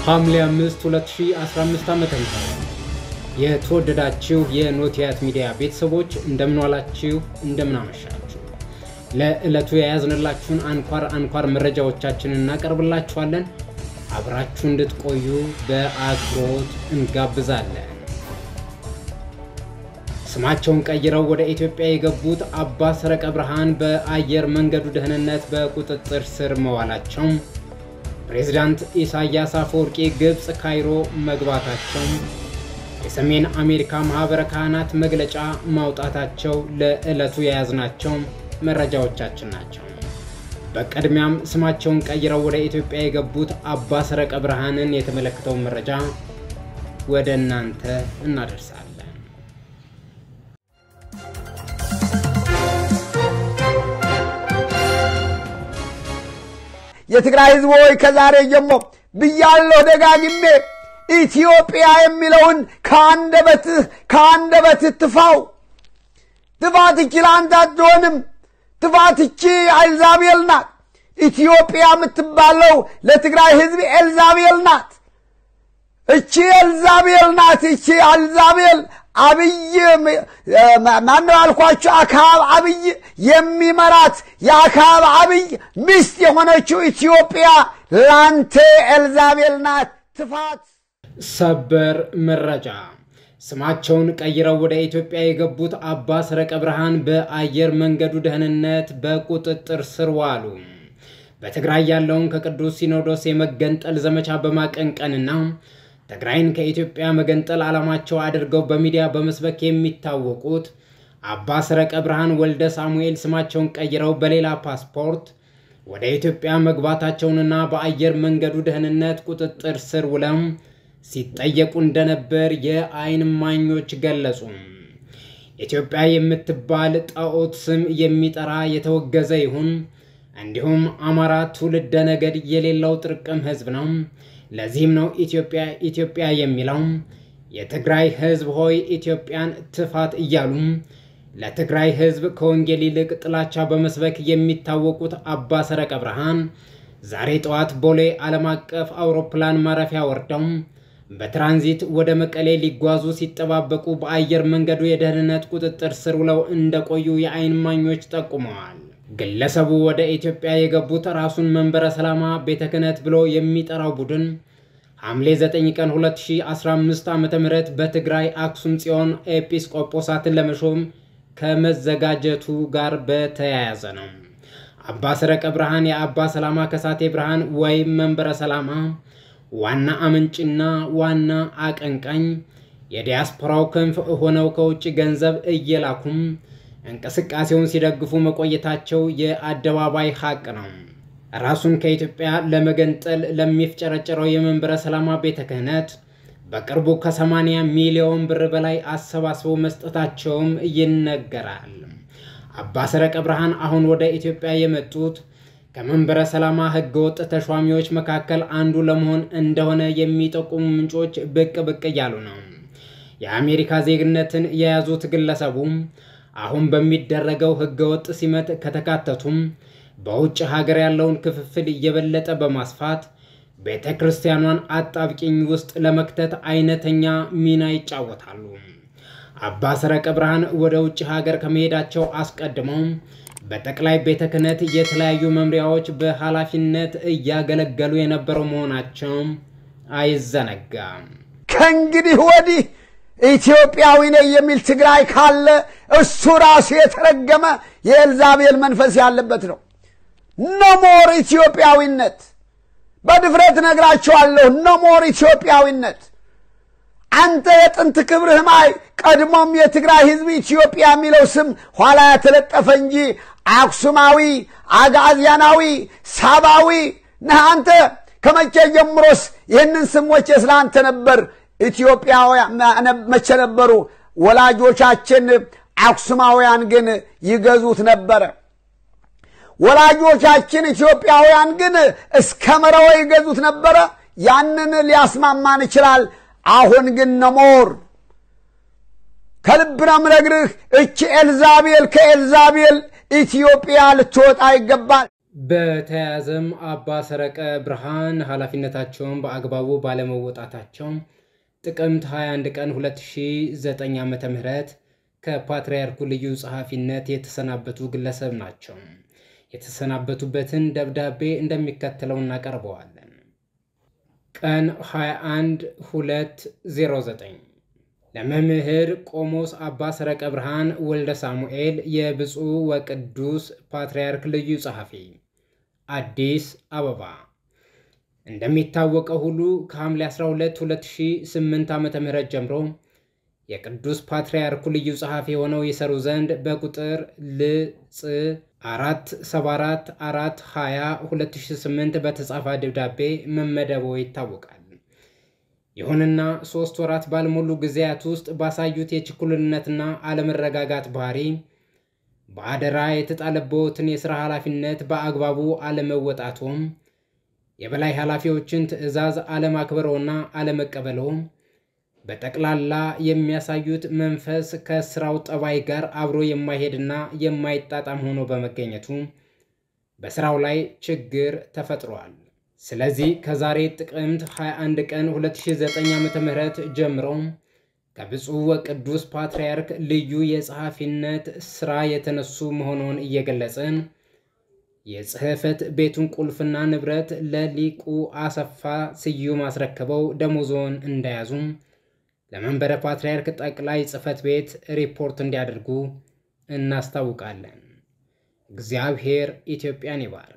ሐምሌ 5 2015 ዓ.ም የተወደዳችሁ የኖቲያት ሚዲያ ቤተሰቦች እንደምን ዋላችሁ እንደምን አመሻችሁ ለዕለቱ ያያዝንላችሁን አንኳር መረጃዎቻችንን እናቀርብላችኋለን አብራችሁ እንድትቆዩ በአክብሮት እንጋብዛለን ስማቸውን ቀይረው ወደ ኢትዮጵያ የገቡት አባ ሰረቀ ብርሃን በአየር መንገዱ ደህንነት በቁጥጥር ስር መዋላቸው ፕሬዝዳንት ኢሳያስ አፈወርቂ ግብጽ ካይሮ መግባታቸው የሰሜን አሜሪካ ማህበረ ካህናት መግለጫ ማውጣታቸው ለዕለቱ ያያዝናቸው መረጃዎቻችን ናቸው በቀድሚያም ስማቸውን ቀይረው ወደ ኢትዮጵያ የገቡት አባ ሰረቀ ብርሃንን የተመለከተው መረጃ ወደ እናንተ እናደርሳለን የትግራይ ህዝብ ሆይ ከዛሬ ጀምሮ ብያለሁ ደጋግሜ ኢትዮጵያ የሚለውን ከአንደበትህ ትፋው ትፋትቺ ላንተ አትሆንም ትፋትቺ ኤልዛቤል ናት ኢትዮጵያ የምትባለው ለትግራይ ህዝብ ኤልዛቤል ናት እቺ ኤልዛቤል ናት እቺ ኤልዛቤል አብይ ማነው አልኳችሁ አካብ አብይ የሚመራት የአካብ አብይ ሚስት የሆነችው ኢትዮጵያ ላንተ ኤልዛቤል ናት ትፋት ሰበር መረጃ ስማቸውን ቀይረው ወደ ኢትዮጵያ የገቡት አባ ሰረቀ ብርሃን በአየር መንገዱ ደህንነት በቁጥጥር ስር ዋሉ በትግራይ ያለውን ከቅዱስ ሲኖዶስ የመገንጠል ዘመቻ በማቀንቀንና ትግራይን ከኢትዮጵያ መገንጠል ዓላማቸው አድርገው በሚዲያ በመስበክ የሚታወቁት አባ ሰረቀ ብርሃን ወልደ ሳሙኤል ስማቸውን ቀይረው በሌላ ፓስፖርት ወደ ኢትዮጵያ መግባታቸውንና በአየር መንገዱ ደህንነት ቁጥጥር ስር ውለው ሲጠየቁ እንደነበር የአይን ማኞች ገለጹ ኢትዮጵያ የምትባል ጣዖት ስም የሚጠራ የተወገዘ ይሁን እንዲሁም አማራ ትውልደ ነገድ የሌለው ጥርቅም ህዝብ ነው ለዚህም ነው ኢትዮጵያ የሚለው የትግራይ ህዝብ ሆይ ኢትዮጵያን ትፋት እያሉ ለትግራይ ህዝብ ከወንጌል ይልቅ ጥላቻ በመስበክ የሚታወቁት አባ ሰረቀ ብርሃን ዛሬ ጠዋት ቦሌ ዓለም አቀፍ አውሮፕላን ማረፊያ ወርደው በትራንዚት ወደ መቀሌ ሊጓዙ ሲጠባበቁ በአየር መንገዱ የደህንነት ቁጥጥር ስር ውለው እንደቆዩ የአይን ማኞች ጠቁመዋል ግለሰቡ ወደ ኢትዮጵያ የገቡት ራሱን መንበረ ሰላማ ቤተ ክህነት ብሎ የሚጠራው ቡድን ሐምሌ 9 ቀን 2015 ዓ.ም በትግራይ አክሱም ጽዮን ኤጲስቆጶሳትን ለመሾም ከመዘጋጀቱ ጋር በተያያዘ ነው አባ ሰረቀ ብርሃን የአባ ሰላማ ከሳቴ ብርሃን ወይም መንበረ ሰላማ ዋና አመንጭና ዋና አቀንቃኝ የዲያስፖራው ክንፍ ሆነው ከውጭ ገንዘብ እየላኩም እንቅስቃሴውን ሲደግፉ መቆየታቸው የአደባባይ ሐቅ ነው ራሱን ከኢትዮጵያ ለመገንጠል ለሚፍጨረጨረው የመንበረ ሰላማ ቤተ ክህነት በቅርቡ ከ80 ሚሊዮን ብር በላይ አሰባስበው መስጠታቸውም ይነገራል አባ ሰረቀ ብርሃን አሁን ወደ ኢትዮጵያ የመጡት ከመንበረ ሰላማ ህገወጥ ተሿሚዎች መካከል አንዱ ለመሆን እንደሆነ የሚጠቁሙ ምንጮች ብቅ ያሉ ነው የአሜሪካ ዜግነትን የያዙት ግለሰቡ አሁን በሚደረገው ህገወጥ ሲመት ከተካተቱም በውጭ ሀገር ያለውን ክፍፍል እየበለጠ በማስፋት ቤተክርስቲያኗን አጣብቂኝ ውስጥ ለመክተት አይነተኛ ሚና ይጫወታሉ አባ ሰረቀ ብርሃን ወደ ውጭ ሀገር ከመሄዳቸው አስቀድመው በጠቅላይ ቤተ ክህነት የተለያዩ መምሪያዎች በኃላፊነት እያገለገሉ የነበሩ መሆናቸው አይዘነጋም ከእንግዲህ ወዲህ ኢትዮጵያዊ ነኝ የሚል ትግራይ ካለ እሱ ራሱ የተረገመ የኤልዛቤል መንፈስ ያለበት ነው ኖሞር ኢትዮጵያዊነት በድፍረት ነግራቸዋለሁ ኖሞር ኢትዮጵያዊነት አንተ የጥንት ክብርህ ማይ ቀድሞም የትግራይ ህዝብ ኢትዮጵያ የሚለው ስም ኋላ ያተለጠፈ እንጂ አክሱማዊ አጋዚያናዊ ሳባዊ ነህ ከመቼ ጀምሮስ ይህንን ስሞች ስላንተ ነበር ኢትዮጵያውያን መቼ ነበሩ ወላጆቻችን አክሱማውያን ግን ይገዙት ነበር ወላጆቻችን ኢትዮጵያውያን ግን እስከ መረው ይገዙት ነበር ያንን ሊያስማማን ይችላል አሁን ግን ነሞር ከልብና ምነግርህ እቺ ኤልዛቤል ከኤልዛቤል ኢትዮጵያ ልትወጣ ይገባል በተያያዘም አባ ሰረቀ ብርሃን ኃላፊነታቸውን በአግባቡ ባለመወጣታቸው ጥቅምት 21 ቀን 2009 ዓ.ም ከፓትርያርኩ ልዩ ጸሐፊነት የተሰናበቱ ግለሰብ ናቸው። የተሰናበቱበትን ደብዳቤ እንደሚከተለው እናቀርበዋለን። ቀን 21/2/09 ለመምህር ቆሞስ አባ ሰረቀ ብርሃን ወልደ ሳሙኤል የብፁዕ ወቅዱስ ፓትርያርክ ልዩ ጸሐፊ አዲስ አበባ። እንደሚታወቀው ሁሉ ከሐምሌ 12 2008 ዓ.ም ጀምሮ የቅዱስ ፓትርያርኩ ልዩ ጸሐፊ ሆነው ይሰሩ ዘንድ በቁጥር ልጽ 474/4/2008 በተጻፈ ደብዳቤ መመደቡ ይታወቃል። ይሁንና 3 ወራት ባልሞሉ ጊዜያት ውስጥ ባሳዩት የችኩልነትና አለመረጋጋት ባህሪ በአደራ የተጣለበትን የሥራ ኃላፊነት በአግባቡ አለመወጣቱም፣ የበላይ ኃላፊዎችን ትዕዛዝ አለማክበሩና አለመቀበሉ በጠቅላላ የሚያሳዩት መንፈስ ከስራው ጠባይ ጋር አብሮ የማይሄድና የማይጣጣም ሆኖ በመገኘቱ በስራው ላይ ችግር ተፈጥሯል። ስለዚህ ከዛሬ ጥቅምት 21 ቀን 2009 ዓ.ም ጀምሮ ከብፁዕ ወቅዱስ ፓትርያርክ ልዩ የጸሐፊነት ስራ የተነሱ መሆኑን እየገለጽን የጽሕፈት ቤቱን ቁልፍና ንብረት ለሊቁ አሰፋ ስዩም አስረክበው ደሞዞን እንደያዙ ለመንበረ ፓትርያርክ ጠቅላይ ጽሕፈት ቤት ሪፖርት እንዲያደርጉ እናስታውቃለን። እግዚአብሔር ኢትዮጵያን ይባርክ።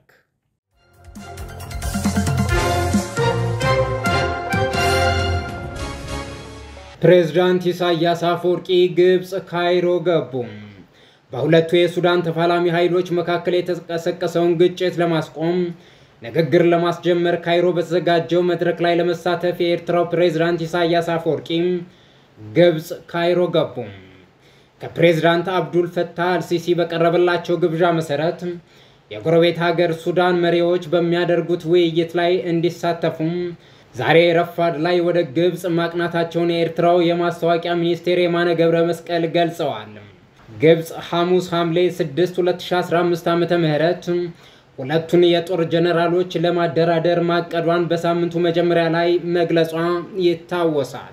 ፕሬዝዳንት ኢሳያስ አፈወርቂ ግብጽ ካይሮ ገቡ። በሁለቱ የሱዳን ተፋላሚ ኃይሎች መካከል የተቀሰቀሰውን ግጭት ለማስቆም ንግግር ለማስጀመር ካይሮ በተዘጋጀው መድረክ ላይ ለመሳተፍ የኤርትራው ፕሬዝዳንት ኢሳያስ አፈወርቂ ግብጽ ካይሮ ገቡ። ከፕሬዝዳንት አብዱል ፈታህ አልሲሲ በቀረበላቸው ግብዣ መሰረት የጎረቤት ሀገር ሱዳን መሪዎች በሚያደርጉት ውይይት ላይ እንዲሳተፉ ዛሬ ረፋድ ላይ ወደ ግብጽ ማቅናታቸውን የኤርትራው የማስታወቂያ ሚኒስቴር የማነ ገብረ መስቀል ገልጸዋል። ግብጽ ሐሙስ ሐምሌ 6 2015 ዓ.ም ሁለቱን የጦር ጀነራሎች ለማደራደር ማቀዷን በሳምንቱ መጀመሪያ ላይ መግለጿ ይታወሳል።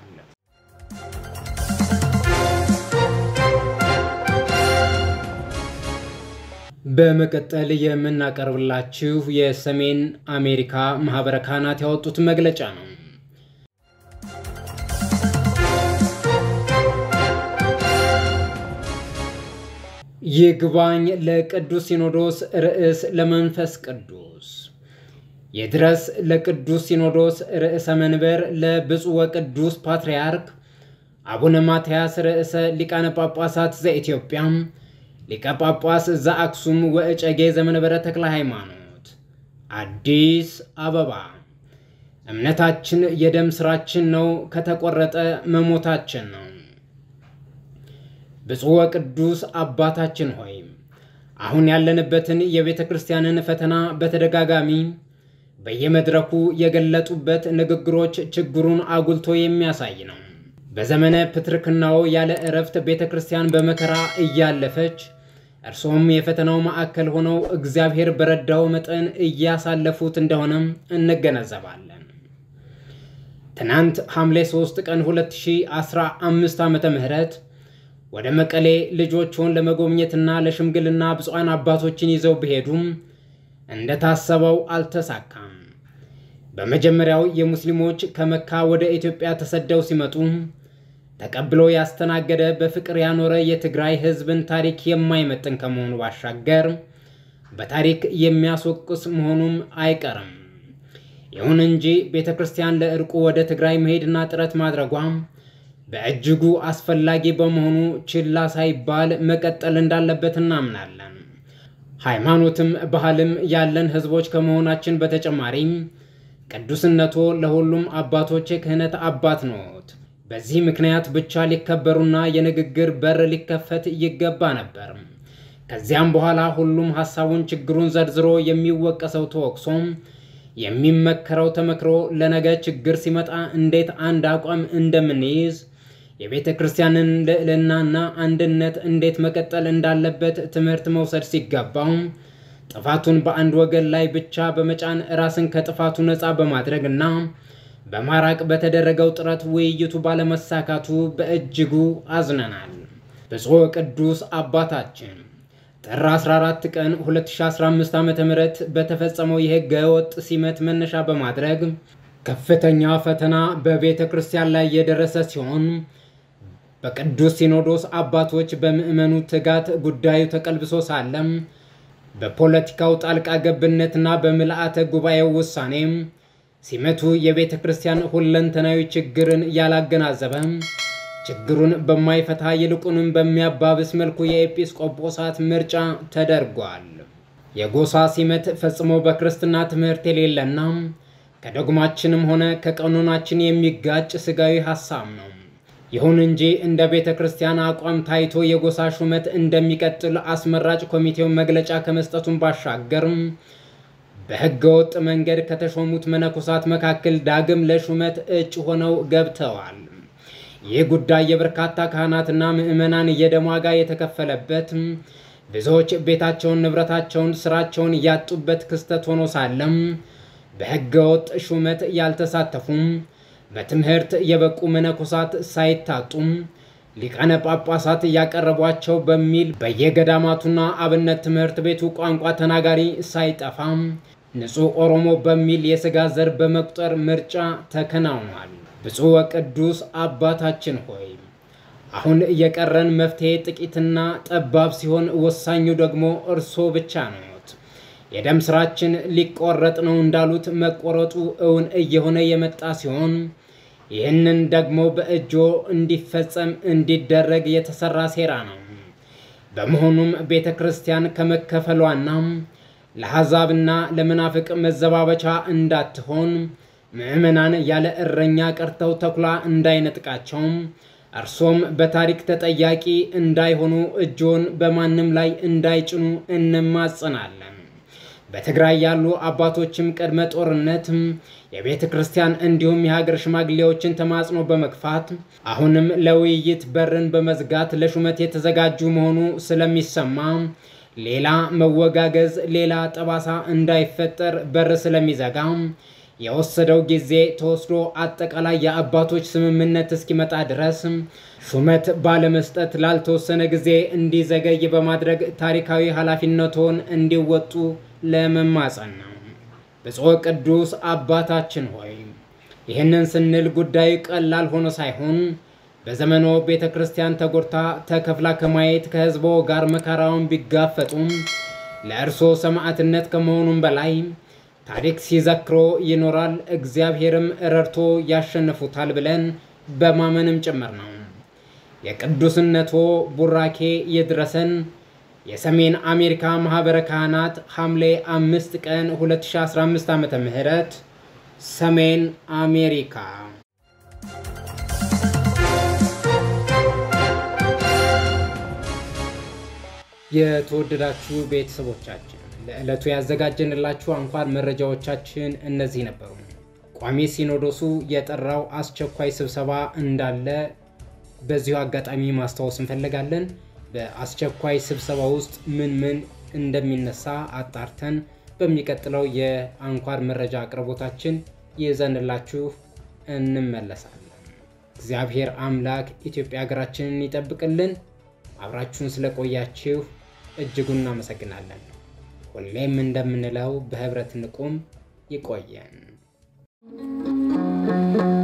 በመቀጠል የምናቀርብላችሁ የሰሜን አሜሪካ ማህበረ ካህናት ያወጡት መግለጫ ነው። ይግባኝ ለቅዱስ ሲኖዶስ ርዕስ ለመንፈስ ቅዱስ የድረስ ለቅዱስ ሲኖዶስ ርዕሰ መንበር ለብፁዕ ወቅዱስ ፓትርያርክ አቡነ ማትያስ ርዕሰ ሊቃነ ጳጳሳት ዘኢትዮጵያ ሊቀ ጳጳስ ዘአክሱም ወእጨጌ ዘመንበረ ተክለ ሃይማኖት አዲስ አበባ። እምነታችን የደም ስራችን ነው፣ ከተቆረጠ መሞታችን ነው። ብፁዕ ወቅዱስ አባታችን ሆይ አሁን ያለንበትን የቤተ ክርስቲያንን ፈተና በተደጋጋሚ በየመድረኩ የገለጡበት ንግግሮች ችግሩን አጉልቶ የሚያሳይ ነው። በዘመነ ፕትርክናው ያለ እረፍት ቤተ ክርስቲያን በመከራ እያለፈች እርሶም የፈተናው ማዕከል ሆነው እግዚአብሔር በረዳው መጠን እያሳለፉት እንደሆነም እንገነዘባለን። ትናንት ሐምሌ 3 ቀን 2015 ዓመተ ምህረት ወደ መቀሌ ልጆቹን ለመጎብኘትና ለሽምግልና ብፁዓን አባቶችን ይዘው ቢሄዱም እንደታሰበው አልተሳካም። በመጀመሪያው የሙስሊሞች ከመካ ወደ ኢትዮጵያ ተሰደው ሲመጡ ተቀብሎ ያስተናገደ በፍቅር ያኖረ የትግራይ ሕዝብን ታሪክ የማይመጥን ከመሆኑ ባሻገር በታሪክ የሚያስወቅስ መሆኑም አይቀርም። ይሁን እንጂ ቤተክርስቲያን ለእርቁ ወደ ትግራይ መሄድና ጥረት ማድረጓ በእጅጉ አስፈላጊ በመሆኑ ችላ ሳይባል መቀጠል እንዳለበት እናምናለን። ሃይማኖትም ባህልም ያለን ሕዝቦች ከመሆናችን በተጨማሪም ቅዱስነቶ ለሁሉም አባቶች ክህነት አባት ነዎት። በዚህ ምክንያት ብቻ ሊከበሩና የንግግር በር ሊከፈት ይገባ ነበር። ከዚያም በኋላ ሁሉም ሐሳቡን ችግሩን ዘርዝሮ የሚወቀሰው ተወቅሶም የሚመከረው ተመክሮ ለነገ ችግር ሲመጣ እንዴት አንድ አቋም እንደምንይዝ የቤተ ክርስቲያንን ልዕልናና አንድነት እንዴት መቀጠል እንዳለበት ትምህርት መውሰድ ሲገባው ጥፋቱን በአንድ ወገን ላይ ብቻ በመጫን ራስን ከጥፋቱ ነፃ በማድረግና በማራቅ በተደረገው ጥረት ውይይቱ ባለመሳካቱ በእጅጉ አዝነናል። ብፁዕ ቅዱስ አባታችን ጥር 14 ቀን 2015 ዓ.ም በተፈጸመው የሕገ ወጥ ሲመት መነሻ በማድረግ ከፍተኛ ፈተና በቤተ ክርስቲያን ላይ የደረሰ ሲሆን በቅዱስ ሲኖዶስ አባቶች በምእመኑ ትጋት ጉዳዩ ተቀልብሶ ሳለም በፖለቲካው ጣልቃ ገብነትና በምልአተ ጉባኤው ውሳኔ ሲመቱ የቤተ ክርስቲያን ሁለንተናዊ ችግርን ያላገናዘበ ችግሩን በማይፈታ ይልቁንም በሚያባብስ መልኩ የኤጲስቆጶሳት ምርጫ ተደርጓል። የጎሳ ሲመት ፈጽሞ በክርስትና ትምህርት የሌለና ከዶግማችንም ሆነ ከቀኖናችን የሚጋጭ ስጋዊ ሐሳብ ነው። ይሁን እንጂ እንደ ቤተ ክርስቲያን አቋም ታይቶ የጎሳ ሹመት እንደሚቀጥል አስመራጭ ኮሚቴው መግለጫ ከመስጠቱን ባሻገር በሕገ ወጥ መንገድ ከተሾሙት መነኮሳት መካከል ዳግም ለሹመት እጩ ሆነው ገብተዋል። ይህ ጉዳይ የበርካታ ካህናትና ምእመናን የደም ዋጋ የተከፈለበት ብዙዎች ቤታቸውን፣ ንብረታቸውን፣ ስራቸውን ያጡበት ክስተት ሆኖ ሳለም በሕገ ወጥ ሹመት ያልተሳተፉም በትምህርት የበቁ መነኮሳት ሳይታጡም ሊቃነ ጳጳሳት ያቀረቧቸው በሚል በየገዳማቱና አብነት ትምህርት ቤቱ ቋንቋ ተናጋሪ ሳይጠፋም ንጹህ ኦሮሞ በሚል የሥጋ ዘር በመቁጠር ምርጫ ተከናውኗል። ብፁዕ ወቅዱስ አባታችን ሆይ አሁን የቀረን መፍትሄ ጥቂትና ጠባብ ሲሆን ወሳኙ ደግሞ እርሶ ብቻ ነዎት። የደም ስራችን ሊቆረጥ ነው እንዳሉት መቆረጡ እውን እየሆነ የመጣ ሲሆን ይህንን ደግሞ በእጆ እንዲፈጸም እንዲደረግ የተሰራ ሴራ ነው። በመሆኑም ቤተ ክርስቲያን ከመከፈሏና ለሐዛብና ለመናፍቅ መዘባበቻ እንዳትሆን ምእመናን ያለ እረኛ ቀርተው ተኩላ እንዳይነጥቃቸው እርሶም በታሪክ ተጠያቂ እንዳይሆኑ እጆን በማንም ላይ እንዳይጭኑ እንማጸናለን። በትግራይ ያሉ አባቶችም ቀድመ ጦርነት የቤተ ክርስቲያን እንዲሁም የሀገር ሽማግሌዎችን ተማጽኖ በመግፋት አሁንም ለውይይት በርን በመዝጋት ለሹመት የተዘጋጁ መሆኑ ስለሚሰማ ሌላ መወጋገዝ፣ ሌላ ጠባሳ እንዳይፈጠር በር ስለሚዘጋ የወሰደው ጊዜ ተወስዶ አጠቃላይ የአባቶች ስምምነት እስኪመጣ ድረስ ሹመት ባለመስጠት ላልተወሰነ ጊዜ እንዲዘገይ በማድረግ ታሪካዊ ኃላፊነቶን እንዲወጡ ለመማጸን ነው። ብፁዕ ቅዱስ አባታችን ሆይ ይህንን ስንል ጉዳዩ ቀላል ሆኖ ሳይሆን በዘመኑ ቤተ ክርስቲያን ተጎድታ ተከፍላ ከማየት ከህዝቦ ጋር መከራውን ቢጋፈጡም ለእርሶ ሰማዕትነት ከመሆኑም በላይ ታሪክ ሲዘክሮ ይኖራል፣ እግዚአብሔርም ረድቶ ያሸንፉታል ብለን በማመንም ጭምር ነው። የቅዱስነቶ ቡራኬ ይድረሰን። የሰሜን አሜሪካ ማህበረ ካህናት ሐምሌ 5 ቀን 2015 ዓመተ ምህረት ሰሜን አሜሪካ። የተወደዳችሁ ቤተሰቦቻችን ለዕለቱ ያዘጋጀንላችሁ አንኳር መረጃዎቻችን እነዚህ ነበሩ። ቋሚ ሲኖዶሱ የጠራው አስቸኳይ ስብሰባ እንዳለ በዚሁ አጋጣሚ ማስታወስ እንፈልጋለን። በአስቸኳይ ስብሰባ ውስጥ ምን እንደሚነሳ አጣርተን በሚቀጥለው የአንኳር መረጃ አቅርቦታችን ይዘንላችሁ እንመለሳለን። እግዚአብሔር አምላክ ኢትዮጵያ ሀገራችንን ይጠብቅልን። አብራችሁን ስለቆያችሁ እጅጉን እናመሰግናለን። ሁሌም እንደምንለው በህብረት እንቁም። ይቆየን።